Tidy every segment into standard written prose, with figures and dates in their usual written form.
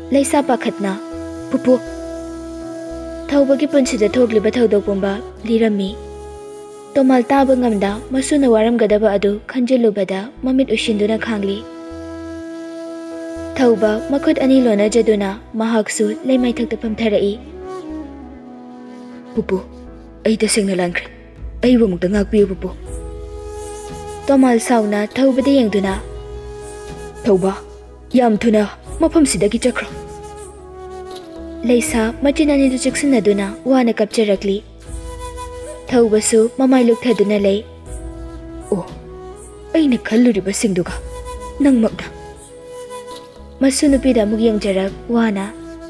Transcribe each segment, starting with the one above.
Leisha pakhatna pupu thawbagi punsida thogliba thawdok pumba lirami tomal taba ngamda masuna waramgadaba adu khanjilubada mamit ushinduna khangli thawba makhut ani lona jaduna mahaksu leimai thakta pamtharai pupu ai ta sengna langkre ai bu mukta ngakpi pupu tomal sauna thawbada yengduna thawba yam thuna mafam sidagi chakro Leisha machinani du chiksinaduna wana kapcharakli thawbasu mamai lukthaduna lei o aina khalluriba singduga nangmakna masu nupida mug yengjarak wana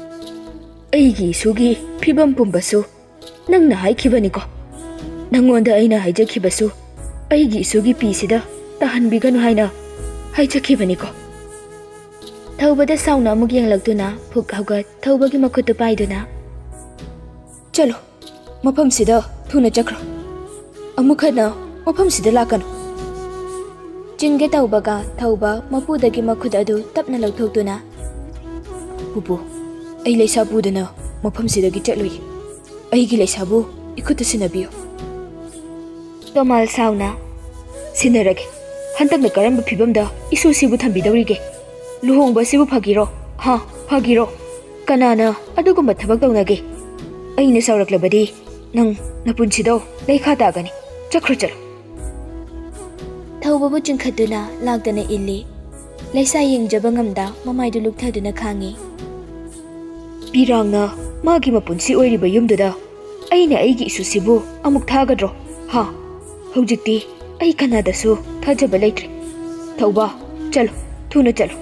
aigi sugi phibam pumbasu nangna haikibani ko nangonda aina haijakhibasu aigi sugi pisida tahanbiganu haina haijakibani ko thawbada sauna mug yenglakduna phuk haugat thawbagi makhutu paiduna chalo mafam sida thuna chakro amukhana mafam sida lakano chinge tawbaga thawba mapudagi makhut adu tapna lauthoktuna pupu ai Leisha budana mafam sidagi chatlui aigi Leisha bu ikhuta sinabiyo tomal sauna sinarage hantakna karamba phibamda isu sibu thambidawrige luhongba sibu phagiro ha phagiro kanana adugumba thabak tawnage aina sawraklabadi nang napunsido leikha tagani chakro chalo thawba bu chingkhaduna lagdana illi Leisha yengjaba ngamda mamaidu lukthaduna khangi pirangna magi mapunsi oiriba yumduda aina aigi isu sibu amuk thagadro ha hojikti ai kanada su thajaba leitre thawba chalo thuna chalo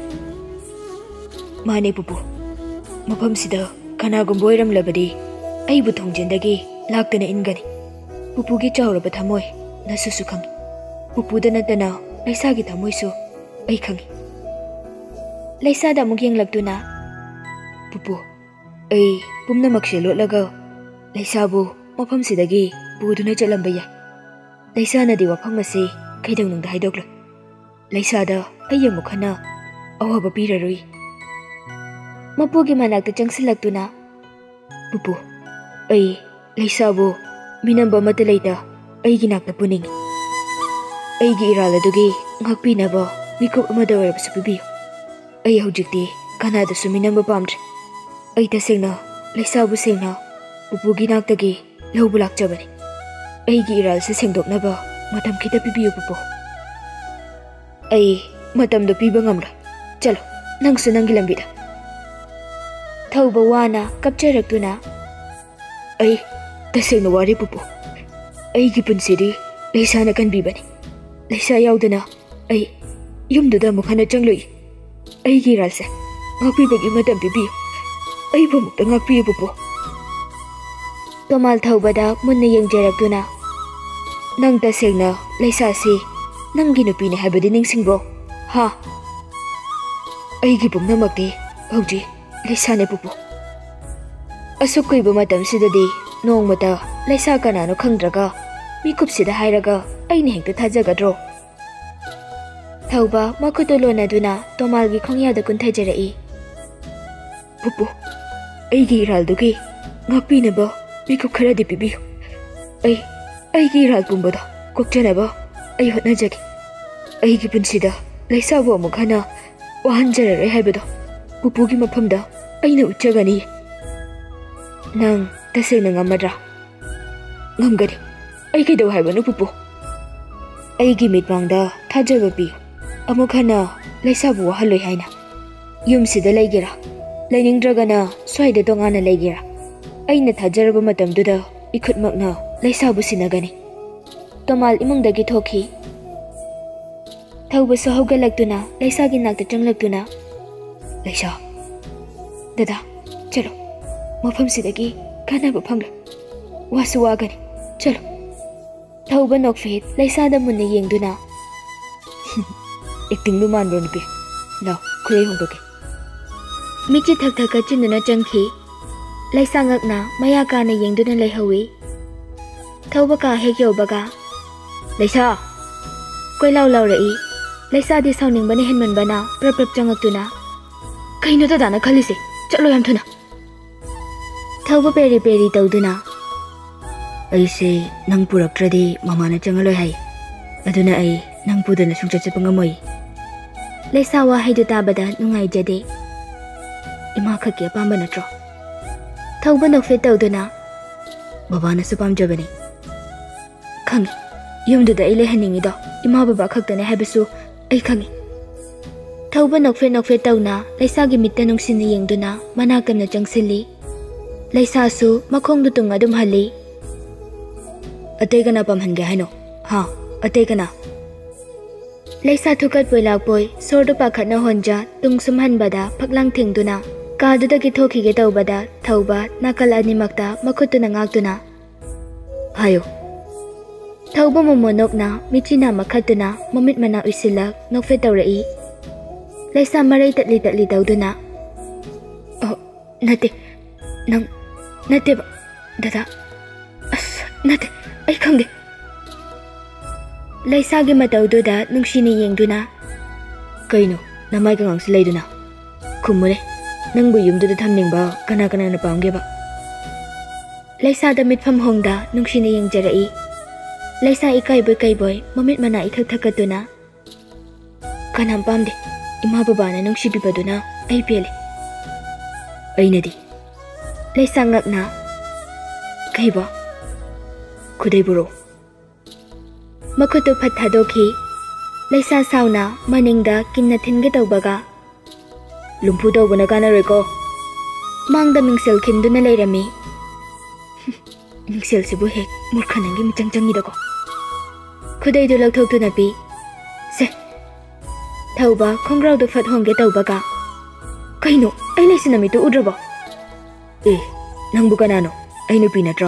Mane pupu mafam sida kanagumba oiramlabadi aibu thongjendagi laktana ingani pupugi chawraba thamoi nasusu khangi pupuda natana Leisha gi thamoi su ai khangi Leisha da mug yenglakduna pupu ai pumnamakse lotlaga Leisha bu mafam sidagi buduna chalamba yai Leisha nadi wafam ase kaidangnungda haidokla Leisha da ayyamukhana awaba pirarui mapugi manakta changsilakduna pupu ai Leisha bu minamba mata leita aigi nakta puning aigi iraladugi ngakpinaba mikup amada warabsu pibiyo ai hojikti kanada su minamba pamdre ai tasengna Leisha bu sengna pupugi naktagi lawbu lakjabani aigi iral se sengdoknaba matam khita pibiyo pupu ai matamdo piba ngamra chalo nangsu nangi lambida thawba wana kapcharaktuna ai tasengna wari pupu aigi punsidi Leisha na kanbibani Leisha yaudana ai yumduda mukhana changlui aigi ralse ngakpibagi matam pibiyo ai bamukta ngakpiyo pupu tomal thawbada munna yengjarakduna nang tasengna Leisha si nangi nupine habadi ningsingbro ha aigi pumnamakti hauji Leisha ne pupu asuk kuiba matam sidadi nongmata Leisha kanano khangdraga mikupsida hairaga aina hekta thajagadro thawba makhuto lonaduna tomalgi khongyada kunthaijarai pupu aigi iraldugi ngakpinaba mikup kharadi pibiyo aigi iral pumbada kokchanaba ai hotnajagi aigi punsida Leisha bu amukhana wahanjararai haibado pupugi mafamda aina uchagani nang tasengna ngamadra ngamgani ai kaidaw haibanu pupu aigi mitmangda thajaba pi amukhana Leisha bu wahaloi haina yumsida leigera lainingdragana swaida tongana leigera aina thajaraba matamduda ikhutmakna Leisha bu sinagani tomal imungdagi thoki thawba su haugalakduna Leisha gi nakta changlakduna Leisha dada chalo mafam sidagi kanaba phangla wasu wagani chalo thawba nokfet Leisha da munna yengduna acting lu manbro nupi law khurei hongdoke mikchi thak thak ka chinna changkhi Leisha ngakna maya kana yengduna leihawi thawba ka hek yobaga Leisha koi law law rei Leisha di sauning bane henman bana prap prap changakduna kaino da dana khalise चलो याम थुना थौबा peri peri तौदुना अइसे नंग पुरक्ट्रदि ममाना चंगलोय हाय अदुना अइ नंग पुदना सुंगचा चपा ngamoi लेसा वाहैदु ताबदा नुंगाइजदे इमा खके पांबा नत्रो थौबा नोफे तौदुना बाबाना सु पामजबनी खंगी युमदुदा इले हनिंगिदो इमा बाबा खक्तने हाबसु अइ खंगी थौबा नोफे नोफे तौना लेसागी मित्ता नुंगसिन येंगदुना मनाकमना चंगसिली लेसासु मखोंगदु तुंग अदुम हली अतेगना पमहनगे हाइनो हां अतेगना लेसा थुकत पोइलाक पोइ सोरदु पाखतना होंजा तुंग सुमहनबदा फकलांग थिंगदुना कादुदगी थोखिगे तौबदा थौबा नाकल अनिमक्ता मखुतुना ngaktuna हायो थौबा मोमोनोकना मिचिना मखतुना ममित मना उसिलक नोफे तौरई लेसा मरै ततली ततली तौदुना ओ नते नंग नते दादा अस नते अइ खंगे लेसागी मतौदुदा नुंगसिनी येंगदुना कइनो नमाय गंगसि लेदुना खुमुने नंगबु युमदुदा थमनिंगबा कना कना न पांगेबा लेसादा मिटफम होंगदा नुंगसिनी येंगजरई लेसा इकाइबोय कइबोय ममित मना इथक थकतुना कनाम पामदे इमा बाबाना नुंगसिबिबदुना अइ पेले अइनदी लेसा ngakna कइबा खुदैबुरो मखुतु फथादोखी लेसा साउना मनिंगदा किन्ना थिनगे तौबगा लुम्फु तौबना कानारोइको मांगदा मिंगसेल खिंदुना लेरमी मिंगसेल सिबु हेक मूर्खनंगी मिचंगचंगिदको खुदैदु लौथोक्तुना पी से थौबा खोंग्राउदु फत होंगे तौबगा कइनो अइ लेसिना मितु उद्रबो ए नंगबु कनानो अइ नुपि नत्रो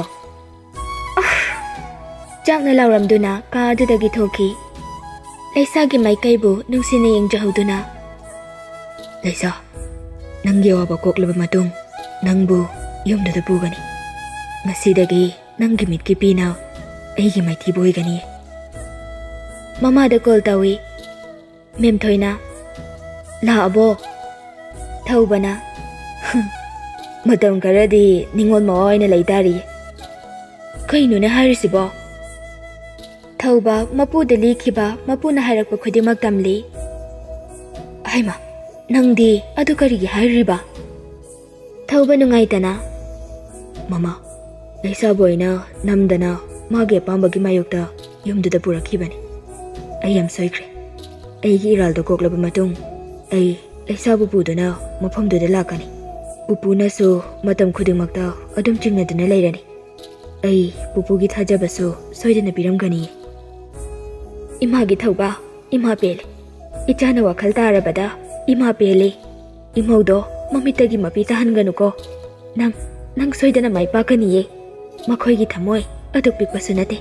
चाकना लाउरमदुना कादुदगी थोखी लेसागी माइकैबु नुंसिना येंगजहौदुना लेसा नंगी वाबा कोक्लबा मतुंग नंगबु युमदुदा पुगनी ngasiदगी नंगी मिटकी पीना अइगी माइथि बोइगनी ममादा कॉल तौई मेम थोइना लाबो थौबना मतम करदी निंगोल मवाइना लैतारी कइनुने हारिसिबो थौबा मपुदा लिखिबा मपुना हारकपा खुदिमक तमली हाइमा नंदी अदु करिगी हारिबा थौबा नुंगाइतना ममा लेसा बोइना नमदना मागे पांबगी मायोक्ता युमदुदा पुरखिबनी अइ याम सोइख्रे अइगी इरालदो कोक्लबा मतुंग अइ लेसाबु पुदुना मफमदुदा लाकनी पुपुनासु मतम खुदिमक्ता अदुम चिंगनदुना लेरनी अइ पुपुगी थाजबसु सोइदना पिरमगनी इमागी थौबा इमा पेले इचाना वखल तारबदा इमा पेले इमौदो ममितगी मपि ताहनगनुको नंग सोइदना माइ पाकनिये मखोइगी थमोय अदुक पिकपसु नते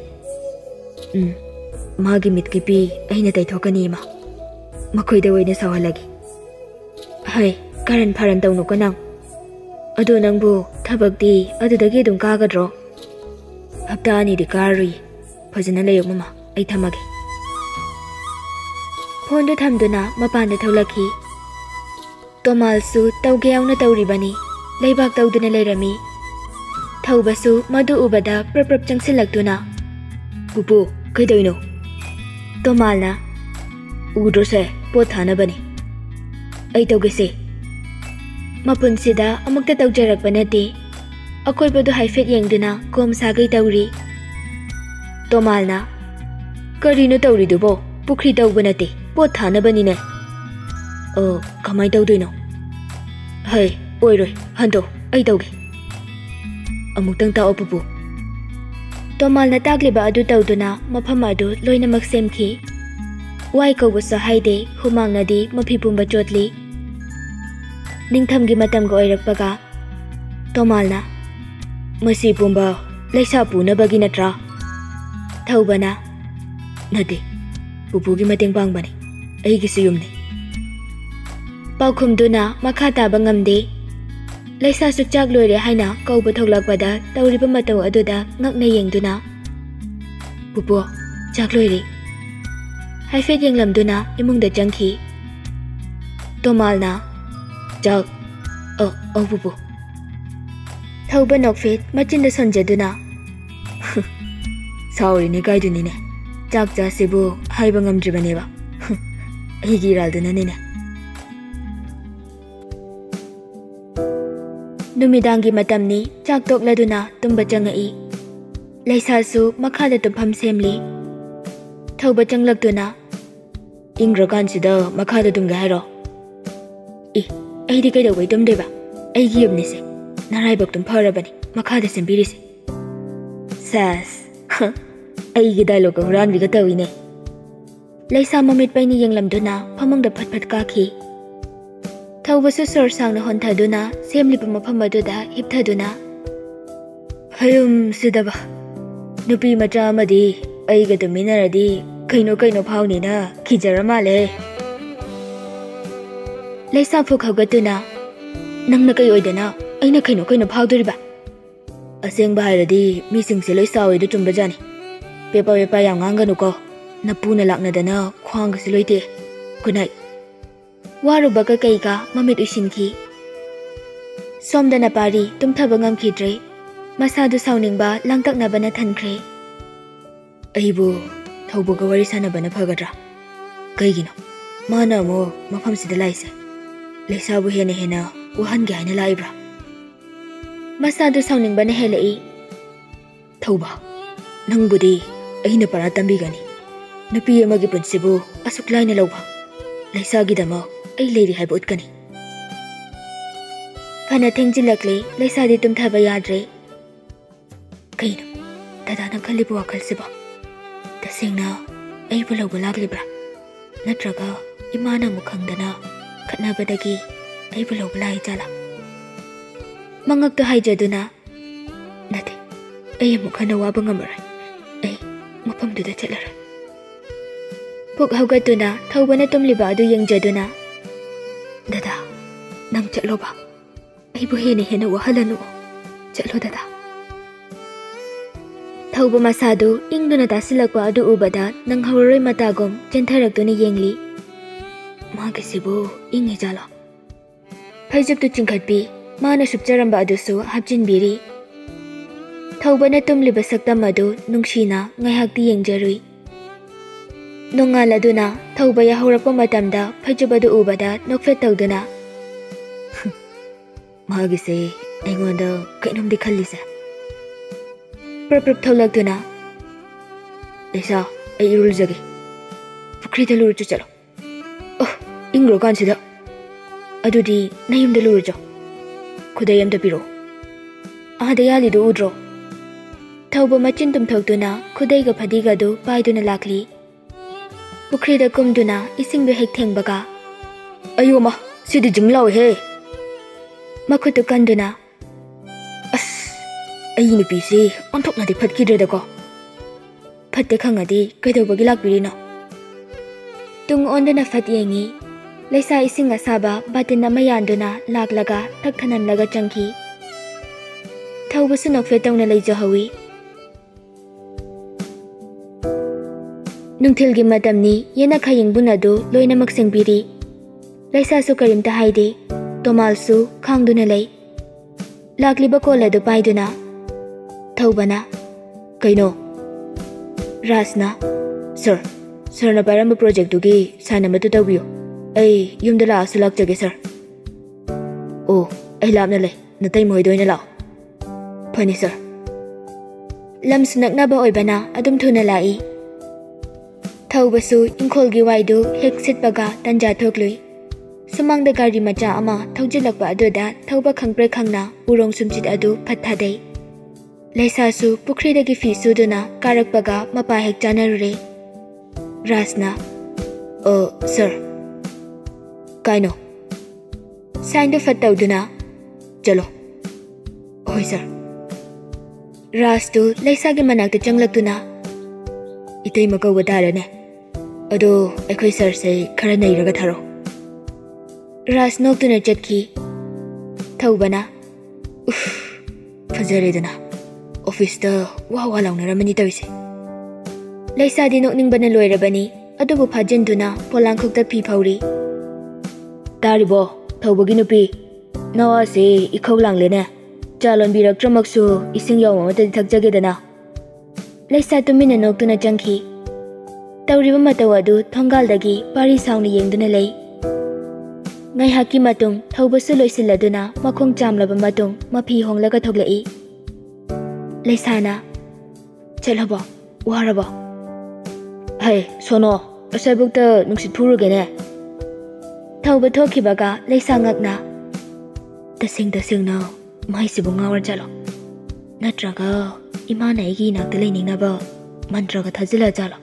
मागी मितकी पी अइना तैथोकनी इमा मखोइदा ओइना सवालगी हाय कारण फारन तौनुको नंग अदु नंगबु थबकदी अदुदगी दुम कागद्रो हप्ता अनिदि कारुई फजना लेयो ममा अइ थमगे फोन थमदुना मपान थौलखी तोमालसु तौगे याउना तौरिबनी लेबाक तौदुना लेरमी थौबसु मधु उबदा प्रप्रप चंगसिलक्तुना पुपु कइदोइनो तोमालना उद्रोसे पोत थानबनी अइ तौगेसे मपुनसिदा अमुक्ता तौजरकपा नते अकोइबदु हाइफेट येंगदुना कोम सागै तौरी तोमालना करिनो तौरिदुबो पुखरी तौबा नते पोत थानबनिने कमाइ तौदुइनो हाय ओइरोइ हंदो अइ तौगे अमुक्तंग ताओ पुपु तोमालना ताग्लिबा अदु तौदुना मफम अदु लोइनमक सेमखी वाइ कौबसु हाइदे हुमांगनदी मफि पुंबा चोटली निंगथमगी मतमगा ओइरकपगा तोमालना मसी पुंबा लेसा पुनबगी नत्रा थौबना नते पुपुगी मतेंग पांगबनी अइगिसु युमने पाउखुमदुना मखा ताबा ngamde लेसा सुचाक लोइरे हाइना कौबा थोगलाकपदा तौरिबा मतौ अदुदा ngakna yengduna पुपु chalk लोइरे हाइफेट येंगलमदुना इमुंगदा चंगखी तोमालना chalk bubu. Thauba nokfet machinda sonjaduna. Sorry ni kaiduni ne. Chak cha sibu haiba ngamdribane ba. Higi ralduna ne. Numidangi matamni chak tokladuna tumba changai. Leisha su makhada tumpham semli. Thauba changlakduna. Ingrakan sida makhada tumga hairo. Aidi kaida wai tumdeba. Aigi yabnise. Naraibak tumparabani. Makhada sembirisi. Sas. Aigi dialogue huran biga tawine. Leisha mamit paini yenglamduna phamangda phat kaki. Thaubasu sor sangna honthaduna semlipa mafam aduda hipthaduna. Hayum sidaba. Nupi macha amadi aiga tuminaradi kaino phaunina khijaramale. Leisha phuk haugatuna. Nangna kai oidana aina kaino phauduriba. Aseng bahiradi misingse Leisha oidu chumbajani. Pepa yang ngangganuko. Napuna laknadana khwang siloite. Good night. Waruba ka kaiga mamit usinki. Somdana pari tumthaba ngamkhidre. Masadu sauningba langtaknaba na thankre. Aibu thaubuga wari sanabana phagadra. Kaigino mana mo mafamsida laise. Leisha bu hena wahan ga haina laibra. Masadu sauningbana helai. Thauba nangbudi aina para tambigani. Nupi amagi prinsibu asuk laina lawba. Leisha gidama ai leiri haiba utkani. Phana thengjilakle Leisha di tumthaba yadre. Kaino dada nang khalibu wakhal siba. Tasengna ai bulawba laglibra. Natraga imana mukhangdana khatnabadagi ai bulawba lai jala. Mangakta haijaduna. Nate ai mukhana waba ngamarai. Ai mafamduda chatlara. Puk haugatuna thaubana tumliba adu yengjaduna. Dada nang chatlo ba. Ai bu hena wahalanu. Chatlo dada. Thauba masadu ingduna tasilakwa adu ubada nang hauroi matagom chentharakduna yengli. Magasibu ingi jala. Phajuktu chingkhatpi mana subjaramba adusu hapjinbiri. Thaubana tumliba saktam adu nungsina ngaihakti yengjarui. Nongaladuna thauba yahurakpa matamda phajubadu ubada nokfet tawduna. Magise aingonda kainomdi khallise. Prap tholakduna. Leisha ai irulzage. Pukrida lurchu chalo. Ingro kansida. Adudi nayumda lurjo. Khudayamda piro. Adayali do udro. Thauba machin tumthokduna khudaiga phadiga do paiduna lakli. Pukrida kumduna isingdu hek thengbaga. Ayoma sidi jinglaw he. Makutu kanduna. As ai nupisi onthoknadi phatkidredako. Phatte khangadi kaidobagi lakbirino. Tung onduna phat yengi. Leisha ising asaba batin amayanduna laklaga thakhananlaga changki. Thauba sunokfe tawna leijahawi. Nungthilgi matamni yena khayingbunadu loinamak sengbiri. Leisha su karimta haide. Tomal su khangduna lei. Lakliba koladu paiduna. Thaubana. Kaino. Rasna. Sir na paramba project dugi sanamatu tawbiyo. Ai yumdala asulak jage sir. Oh, ai lapna lei. Natai moidoina lao. Phani sir. Lam sunaknaba oibana adum thuna lai. Thaubasu ingkholgi waidu hek sitpaga tanja thoklui. Sumangda gari macha ama thaujilakpa aduda thauba khangpre khangna urong sumchit adu phathadei. Leisha su pukridagi fi suduna karakpaga mapa hek chanarure. Rasna. Oh, sir. Kaino. Sign the fatawduna. Chalo. Oi sir. Ras tu Leisha gi manakta changlakduna. Itay magawada ne. Ado akoy sir say khara nairaga tharo. Ras noktuna chatki. Thaubana. Fajaredana. Office ta wa lawngaramani tawise. Leisha di nokningbana loirabani. Adubu phajinduna polangkhokta phi phauri. Taribo, Thaubagi nupi. Nawase ikhau langlene. Chalon birak tramaksu ising yaw mamata thakjagedana. Leisha tumina noktuna changki. Tauriba matawadu thongal-dagi pari sauna yengduna lei. Ngai haki matung thaubasu loisiladuna makhong chamlaba matung mapi honglaga thoglai. Leisana chalhaba waraba. Hey sono asabukta nungsit phurugene. Thauba thokibaga Leisha ngakna. Tasing na maisibu ngawar jalo. Natraga imana igi nakta leiningnaba mantraga thajila jalo.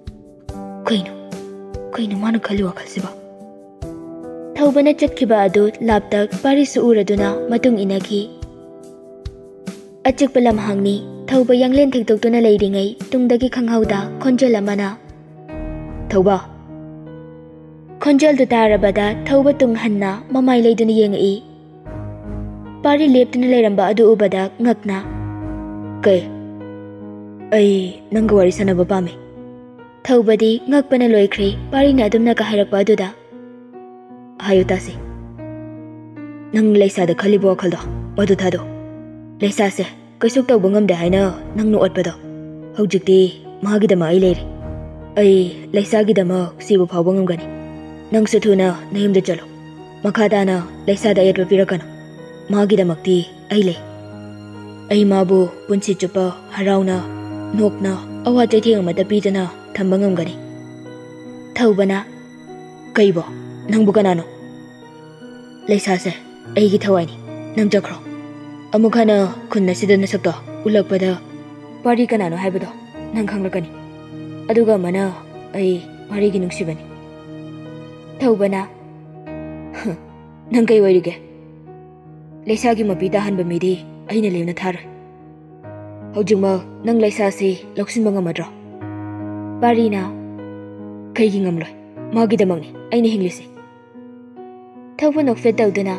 Kaino manu khali wakhalsiba. Thaubana chatkiba adu laptak parisu uraduna matung inaki. Achikpa lamhangni thauba yanglen thektoktuna leiringai tungdagi khanghauda khonjal amana. Thauba khonjal du tarabada thauba tunghanna mamai leiduna yengai. Pari leptuna leiramba adu ubada ngakna. Kai ai nanga wari sanaba pame. Thaubadi ngakpana loikre parina adumna ka hairakpa aduda. Hayo tasi. Nang Leisha da khalibo wakhaldo madu thado. Leisha se kaisuk tawba ngamde haina nang nuotpado. Haujikti mahagidama ai leiri. Ai Leisha gidama sibu phawba ngamgani. Nang su thuna nayumda chalo. Makhadana Leisha da ayatwa pirakano. Magidamakti ai lei. Ai mabu punsi chupa harauna nokna awa chaitheng amata pidana thamba ngamgani. Thaubana kaibo nangbu kanano. Leisha se aigi thawaini nang jakro. Amukhana khunna sida nasakto ulakpada pari kanano haibado nang khanglakani. Aduga mana ai pari gi nungsibani. Thaubana nang kai wairige. Leisha gi mapita hanba midi aina levna thar. Hojuma nang Leisha se loksin bangamadro. Parina kai gi ngamloi. Magi damangni aina hinglisi. Thauba nokfet tawduna.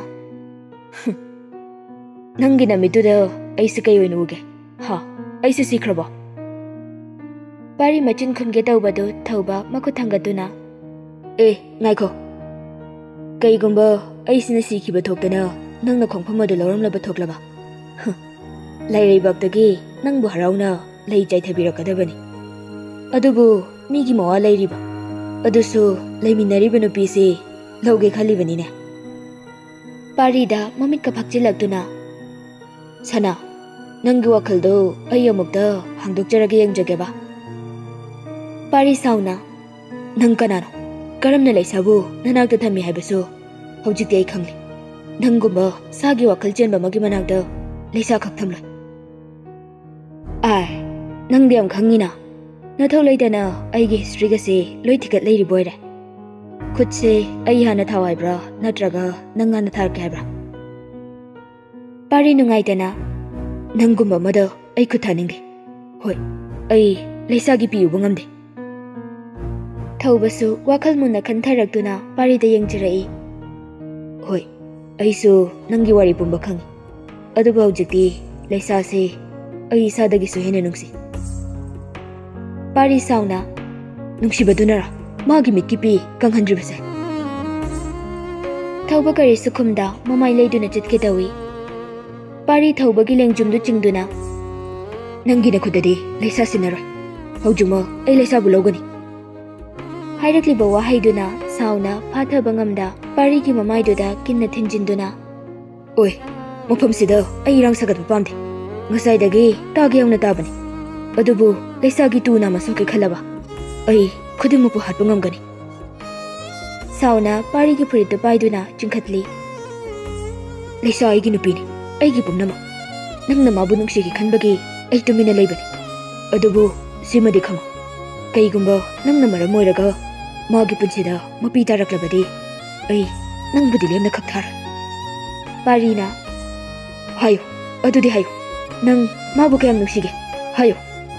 Nangi namituda aise kai oinu uge. Ha, aise sikrabo. Pari machin khunge tawbadu thauba makuthangatuna. Ngaiko. Kai gumba aisina sikiba thoktana nangna khongpham lauramlaba thoklaba. Lairibakdagi nangbu harauna lei chaithabirakadabani. Adubu migi mawa lairiba. Adusu leiminariba nupisi lauge khalibanine. Parida mamitka phakchilakduna. Sana nangi wakhaldo ai amukta hangdokjarage yengjageba. Pari sauna nang kanano karamna Leishabu nanakta thami haibasu hojikti ai khangli. Nangumba sagi wakhal chenba magi manakda Leisha khak thamloi. Ai nangdi am khangina nathau leidana aigi history ga se loi thikat leiri boire. Khutse ai hana thawaibra natraga nanga na thar kaibra. Pari nungaitana nangumba mada ai khuthaningdi. Hoi ai Leisha gi piu bangamde. Thaubasu wakhal munna khantharakduna pari da yengjirai. Hoi aisu nangi wari pumba khangi. Aduba hojikti Leisha se ai sadagi su hena nungsi. Pari sauna nungsibadunara magi mitkipi kanghandribase. Thauba kari sukhumda mamai leiduna chitke tawi. Pari thauba gi lengjumdu chingduna. Nangi na khudadi Leisha sinaroi. Hojuma ai Leisha bulogani. Hairakliba wahaiduna sauna phatha bangamda pari gi mamai duda kinna thinjinduna. Oi mafam sida ai rang sagat pamde. Ngasai dagi tagi yauna tabani. Adubu Leisha gi tu na masoke khalaba. Ai khudimupu hatpa ngamgani. Sauna pari gi puritu paiduna chingkhatli. Leisha ai gi nupini ai gi pumnama. Nangna mabu nungsi gi khanbagi ai tumina leibani. Adubu simadi khango. Kaigumba nangna maram moiraga magi punsida mapi taraklabadi ai nangbudi lemna khakthar. Parina hayo adudi hayo nang mabu kayam nungsige hayo.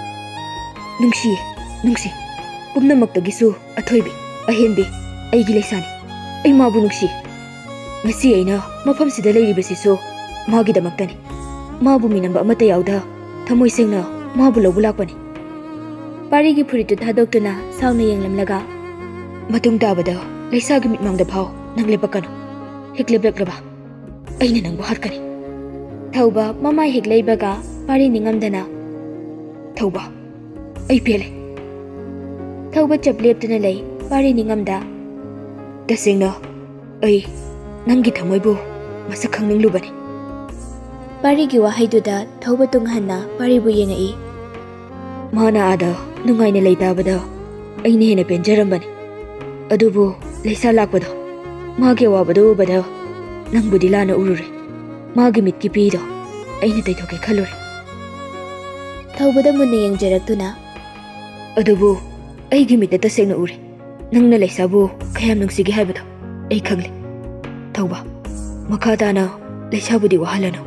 Nungsi pumnamaktagisu athoibi ahenbi aigi Leishani ai mabu nungsi. Ngasi aina mafamsida leiribasisu magidamaktani. Mabu minamba amata yauda thamoi sengna mabu lawbu lakpani. Pari gi phuritu thadoktuna sauna yenglamlaga matung tabada Leisha gi mitmangda phau nang lepakano hikleblak laba ꯑꯩꯅ ꯅꯪꯕꯨ ꯍꯥꯠꯀꯅꯤ ꯊꯧꯕ ꯃꯃꯥꯏ ꯍꯦꯛ ꯂꯩꯕꯒ ꯄꯥꯔꯤ ꯅꯤꯡꯉꯝꯗꯅ ꯊꯧꯕ ꯑꯩ ꯄꯦꯜꯂꯦ ꯊꯧꯕ ꯆꯞ ꯂꯦꯞꯇꯨꯅ ꯂꯩ ꯄꯥꯔꯤ ꯅꯤꯡꯉꯝꯗ ꯇꯁꯦꯡꯅ ꯑꯩ ꯅꯪꯒꯤ ꯊꯃꯣꯏꯕꯨ ꯃꯁꯛ ꯈꯪꯅꯤꯡꯂꯨꯕꯅꯤ ꯄꯥꯔꯤꯒꯤ ꯋꯥꯍꯩꯗꯨꯗ ꯊꯧꯕ ꯇꯨꯡꯍꯟꯅ ꯄꯥꯔꯤꯕꯨ ꯌꯦꯡꯉꯛꯏ ꯃꯥꯅ ꯑꯥꯗ ꯅꯨꯡꯉꯥꯏꯅ ꯂꯩꯇꯥꯕꯗ ꯑꯩꯅ ꯍꯦꯟꯅ ꯄꯦꯟꯖꯔꯝꯕꯅꯤ ꯑꯗꯨꯕꯨ ꯂꯩꯁꯥ ꯂꯥꯛꯄꯗꯣ ꯃꯥꯒꯤ ꯑꯋꯥꯕꯗꯣ ꯎꯕꯗ ꯅꯪꯕꯨꯗꯤ ꯂꯥꯟꯅ ꯎꯔꯨꯔꯦ ꯃꯥꯒꯤ ꯃꯤꯠꯀꯤ ꯄꯤꯗꯣ ꯑꯩꯅ ꯇꯩꯊꯣꯛꯀꯦ ꯈꯜꯂꯨꯔꯦ ꯊꯧꯕꯗ ꯃꯨꯟꯅ ꯌꯦꯡꯖꯔꯛꯇꯨꯅ ꯑꯗꯨꯕꯨ ꯑꯩꯒꯤ ꯃꯤꯠꯇ ꯇꯁꯦꯡꯅ ꯎꯔꯦ ꯅꯪꯅ ꯂꯩꯁꯥꯕꯨ ꯀꯌꯥꯝ ꯅꯨꯡꯁꯤꯒꯦ ꯍꯥꯏꯕꯗꯣ ꯑꯩ ꯈꯪꯂꯦ ꯊꯧꯕ ꯃꯈꯥ ꯇꯥꯅ ꯂꯩꯁꯥꯕꯨꯗꯤ ꯋꯥꯍꯜꯂꯅꯨ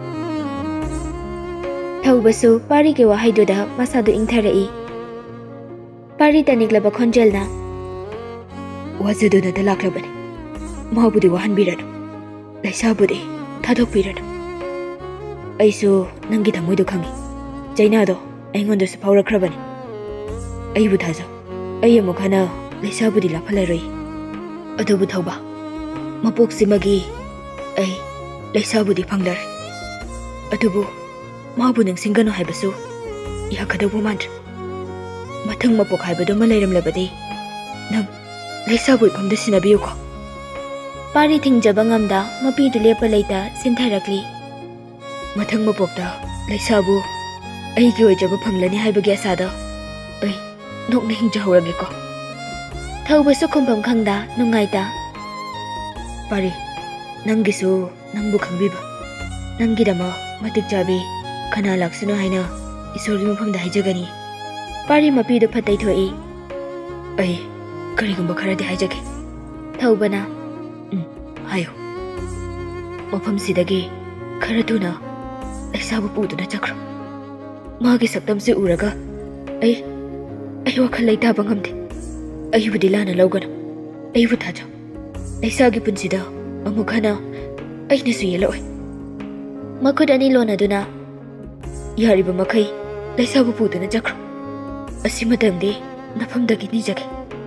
ꯊꯧꯕꯁꯨ ꯄꯥꯔꯤꯒꯤ ꯋꯥꯍꯩꯗꯨꯗ ꯃꯁꯥꯗꯨ ꯏꯪꯊꯔꯛꯏ ꯄꯥꯔꯤ ꯇꯅꯤꯛꯂꯕ ꯈꯣꯟꯖꯦꯜꯅ ꯋꯥꯖꯗꯨꯅꯇ ꯂꯥꯛꯂꯕꯅꯤ ꯃꯥꯕꯨꯗꯤ ꯋꯥꯍꯟꯕꯤꯔꯅꯨ ꯂꯩꯁꯥꯕꯨꯗꯤ ꯊꯥꯗꯣꯛꯄꯤꯔꯅꯨ ꯑꯩꯁꯨ ꯅꯪꯒꯤ ꯊꯃꯣꯏꯗꯣ ꯈꯪꯉꯤ ꯆꯩꯅꯥꯗꯣ ꯑꯩꯉꯣꯟꯗꯁꯨ ꯐꯥꯎꯔꯛꯈ꯭ꯔꯕꯅꯤ ꯑꯩꯕꯨ ꯊꯥꯖꯧ ꯑꯩ ꯑꯃꯨꯛ ꯍꯟꯅ ꯂꯩꯁꯥꯕꯨꯗꯤ ꯂꯥꯞꯍꯜꯂꯔꯣꯏ ꯑꯗꯨꯕꯨ ꯊꯧꯕ ꯃꯄꯣꯛꯁꯤꯃꯒꯤ ꯑꯩ ꯂꯩꯁꯥꯕꯨꯗꯤ ꯐꯪꯂꯔꯣꯏ ꯑꯗꯨꯕꯨ ꯃꯥꯕꯨ ꯅꯤꯡꯁꯤꯡꯒꯅꯨ ꯍꯥꯏꯕꯁꯨ ꯌꯥꯒꯗꯧꯕ ꯃꯥꯟꯗ꯭ꯔꯦ ꯃꯊꯪ ꯃꯄꯣꯛ ꯍꯥꯏꯕꯗꯨꯃ ꯂꯩꯔꯝꯂꯕꯗꯤ ꯅꯪ ꯂꯩꯁꯥꯕꯨ ꯏꯐꯝꯗ ꯁꯤꯟꯅꯕꯤꯌꯨꯀꯣ ꯄꯥꯔꯤ ꯊꯤꯡꯖꯕ ꯉꯝꯗ ꯃꯄꯤꯗꯨ ꯂꯦꯞꯄ ꯂꯩꯇ ꯁꯤꯟꯊꯔꯛꯂꯤ ꯃꯊꯪ ꯃꯄꯣꯛꯇ ꯂꯩꯁꯥꯕꯨ ꯑꯩꯒꯤ ꯑꯣꯏꯖꯕ ꯐꯪꯂꯅꯤ ꯍꯥꯏꯕꯒꯤ ꯑꯁꯥꯗ ꯑꯩ ꯅꯣꯛꯅ ꯍꯤꯡꯖꯍꯧꯔꯒꯦꯀꯣ ꯊꯧꯕꯁꯨ ꯈꯨꯝꯐꯝ ꯈꯪꯗ ꯅꯨꯡꯉꯥꯏꯇ ꯄꯥꯔꯤ ꯅꯪꯒꯤꯁꯨ ꯅꯪꯕꯨ ꯈꯪꯕꯤꯕ ꯅꯪꯒꯤꯗꯃꯛ ꯃꯇꯤꯛ ꯆꯥꯕꯤ ꯈꯅꯥ ꯂꯥꯛꯁꯅꯨ ꯍꯥꯏꯅ ꯏꯁꯣꯔꯒꯤ ꯃꯐꯝꯗ ꯍꯥꯏꯖꯒꯅꯤ ꯄꯥꯔꯤ ꯃꯄꯤꯗꯨ ꯐꯠꯇꯩꯊꯣꯛꯏ ꯑꯩ ꯀꯔꯤꯒꯨꯝꯕ ꯈꯔꯗꯤ ꯍꯥꯏꯖꯒꯦ ꯊꯧꯕꯅ ꯍꯥꯏꯌꯨ ꯃꯐꯝꯁꯤꯗꯒꯤ ꯈꯔ ꯊꯨꯅ ꯂꯩꯁꯥꯕꯨ ꯄꯨꯗꯨꯅ ꯆꯠꯈ꯭ꯔꯣ ꯃꯥꯒꯤ ꯁꯛꯇꯝꯁꯤ ꯎꯔꯒ ꯑꯩ ꯋꯥꯈꯜ ꯂꯩꯇꯥꯕ ꯉꯝꯗꯦ ꯑꯩꯕꯨꯗꯤ ꯂꯥꯟꯅ ꯂꯧꯒꯅꯨ ꯑꯩꯕꯨ ꯊꯥꯖꯧ ꯂꯩꯁꯥꯒꯤ ꯄꯨꯟꯁꯤꯗ ꯑꯃꯨꯛ ꯍꯟꯅ ꯑꯩꯅꯁꯨ ꯌꯦꯜꯂꯛꯑꯣꯏ ꯃꯈꯨꯠ ꯑꯅꯤ ꯂꯣꯟꯅꯗꯨꯅ ꯌꯥꯔꯤꯕ ꯃꯈꯩ ꯂꯩꯁꯥꯕꯨ ꯄꯨꯗꯨꯅ ꯆꯠꯈ꯭ꯔꯣ ꯑꯁꯤꯃꯇꯪꯗꯤ ꯅꯐꯝꯗꯒꯤ ꯅꯤꯖꯒꯦ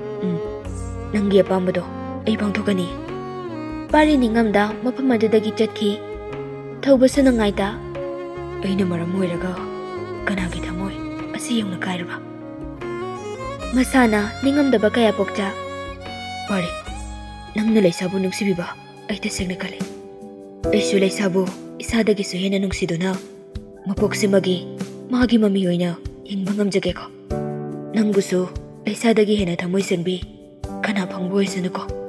ꯅꯪꯒꯤ ꯑꯄꯥꯝꯕꯗꯣ ꯑꯩ ꯄꯥꯡꯊꯣꯛꯀꯅꯤ ꯄꯥꯔꯤ ꯅꯤꯡꯉꯝꯗ ꯃꯐꯝ ꯑꯗꯨꯗꯒꯤ ꯆꯠꯈꯤ ꯊꯧꯕꯁꯨ ꯅꯨꯡꯉꯥꯏꯇ ꯑꯩꯅ ꯃꯔꯝ ꯑꯣꯏꯔꯒ ꯀꯅꯥꯒꯤ ꯊꯃꯣꯏ ꯑꯁꯤ ꯌꯧꯅ ꯀꯥꯏꯔꯕ ꯃꯁꯥꯅ ꯅꯤꯡꯉꯝꯗꯕ ꯀꯌꯥ ꯄꯣꯛꯆ ꯄꯥꯔꯤ ꯅꯪꯅ ꯂꯩꯁꯥꯕꯨ ꯅꯨꯡꯁꯤꯕꯤꯕ ꯑꯩ ꯇꯁꯦꯡꯅ ꯈꯜꯂꯤ ꯑꯩꯁꯨ ꯂꯩꯁꯥꯕꯨ ꯏꯁꯥꯗꯒꯤꯁꯨ ꯍꯦꯟꯅ ꯅꯨꯡꯁꯤꯗꯨꯅ ꯃꯄꯣꯛꯁꯤꯃꯒꯤ ꯃꯥꯒꯤ ꯃꯃꯤ ꯑꯣꯏꯅ ꯍꯤꯡꯕ ꯉꯝꯖꯒꯦꯀꯣ ꯅꯪꯕꯨꯁꯨ ꯂꯩꯁꯥꯗꯒꯤ ꯍꯦꯟꯅ ꯊꯃꯣꯏ ꯁꯦꯡꯕꯤ ꯀꯅꯥ ꯐꯪꯕ ꯑꯣꯏꯁꯅꯨꯀꯣ